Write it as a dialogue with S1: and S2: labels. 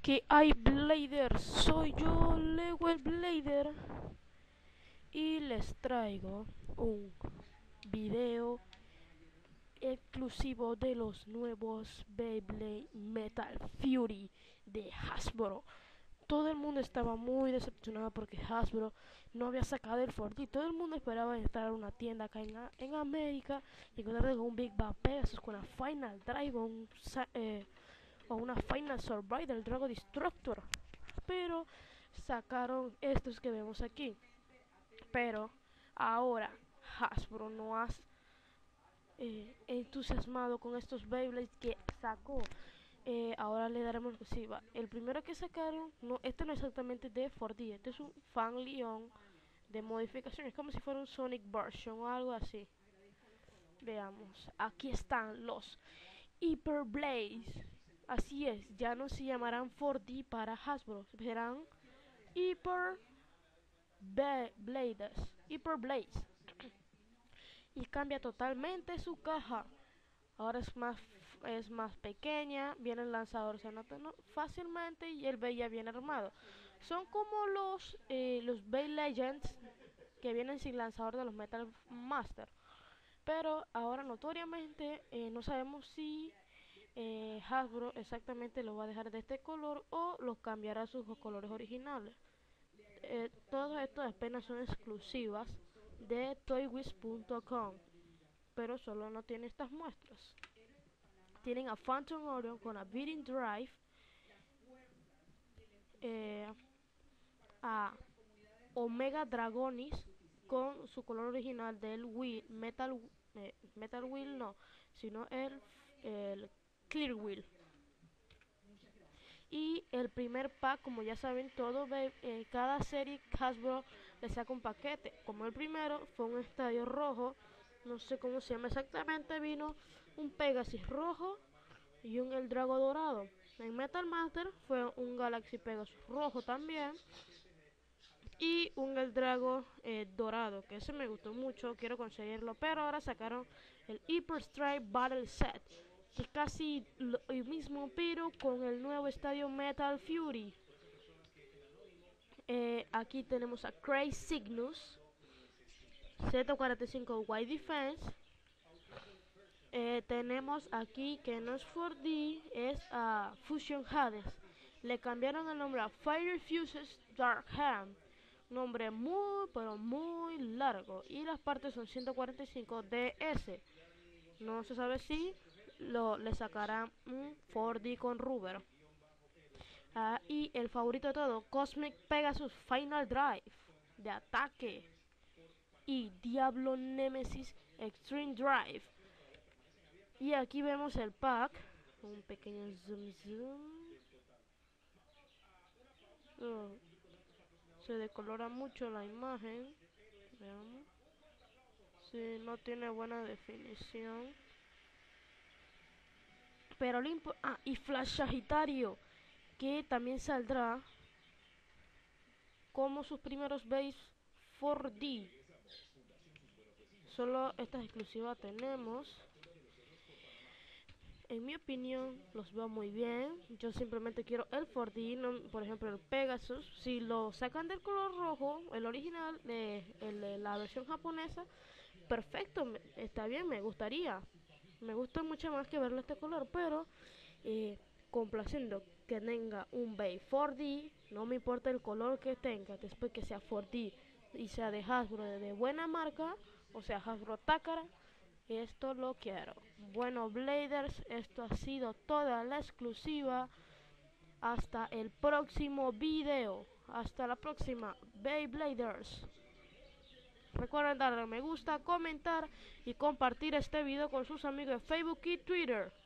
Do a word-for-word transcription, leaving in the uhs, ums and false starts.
S1: Que hay Bladers, soy yo, Lewel Blader, y les traigo un video exclusivo de los nuevos Beyblade Metal Fury de Hasbro. Todo el mundo estaba muy decepcionado porque Hasbro no había sacado el cuatro D. Todo el mundo esperaba entrar a una tienda acá en, en América y encontrarse con un Big Bang Pegasus, con una Final Drive o, un, eh, o una Final Survivor del Dragon Destructor. Pero sacaron estos que vemos aquí. Pero ahora Hasbro no ha eh, entusiasmado con estos Beyblades que sacó. Eh, ahora le daremos exclusiva. El primero que sacaron, no, este no es exactamente de cuatro D, este es un Fan Leon de modificación, es como si fuera un Sonic version o algo así. Veamos, aquí están los Hyper Blaze. Así es, ya no se llamarán cuatro D para Hasbro, serán Hyper Blades, Hyper Blaze. Y cambia totalmente su caja. Ahora es más es más pequeña, viene el lanzador se anota fácilmente y el Bey ya viene armado. Son como los eh, los Bey Legends que vienen sin lanzador de los Metal Master. Pero ahora notoriamente eh, no sabemos si eh, Hasbro exactamente lo va a dejar de este color o los cambiará a sus colores originales. Eh, todo esto apenas son exclusivas de toywiz punto com, pero solo no tiene estas muestras. Tienen a Phantom Orion con a Beating Drive, eh, a Omega Dragonis con su color original del Wheel, Metal, eh, Metal Wheel no, sino el, el Clear Wheel. Y el primer pack, como ya saben todo, eh, cada serie Hasbro le saca un paquete. Como el primero fue un estadio rojo, no sé cómo se llama exactamente, vino un Pegasus rojo y un El Drago dorado. En Metal Master fue un Galaxy Pegasus rojo también y un El Drago eh, dorado, que ese me gustó mucho, quiero conseguirlo. Pero ahora sacaron el Hyper Strike Battle Set, que es casi lo mismo pero con el nuevo estadio Metal Fury. Eh, aquí tenemos a Crazy Cygnus, Z cuarenta y cinco Wide Defense. Eh, tenemos aquí que no es cuatro D, es a uh, Fusion Hades. Le cambiaron el nombre a Fire Fuses Dark Hand, nombre muy pero muy largo, y las partes son ciento cuarenta y cinco D S. No se sabe si lo, le sacarán un cuatro D con Rubber. Uh, y el favorito de todo, Cosmic Pegasus Final Drive de ataque y Diablo Nemesis Extreme Drive. Y aquí vemos el pack, un pequeño zoom zoom. Oh, se decolora mucho la imagen, veamos. Sí, no tiene buena definición. Pero lo ah, y Flash Sagitario, que también saldrá como sus primeros base cuatro D. Solo estas exclusivas tenemos. En mi opinión, los veo muy bien. Yo simplemente quiero el cuatro D, no, por ejemplo el Pegasus. Si lo sacan del color rojo, el original, de, el de la versión japonesa, perfecto, me, está bien, me gustaría. Me gusta mucho más que verlo este color, pero eh, complaciendo que tenga un Bey cuatro D, no me importa el color que tenga, después que sea cuatro D y sea de Hasbro, de, de buena marca, o sea Hasbro Takara. Esto lo quiero. Bueno, Bladers, esto ha sido toda la exclusiva. Hasta el próximo video. Hasta la próxima, Beybladers. Recuerden darle me gusta, comentar y compartir este video con sus amigos de Facebook y Twitter.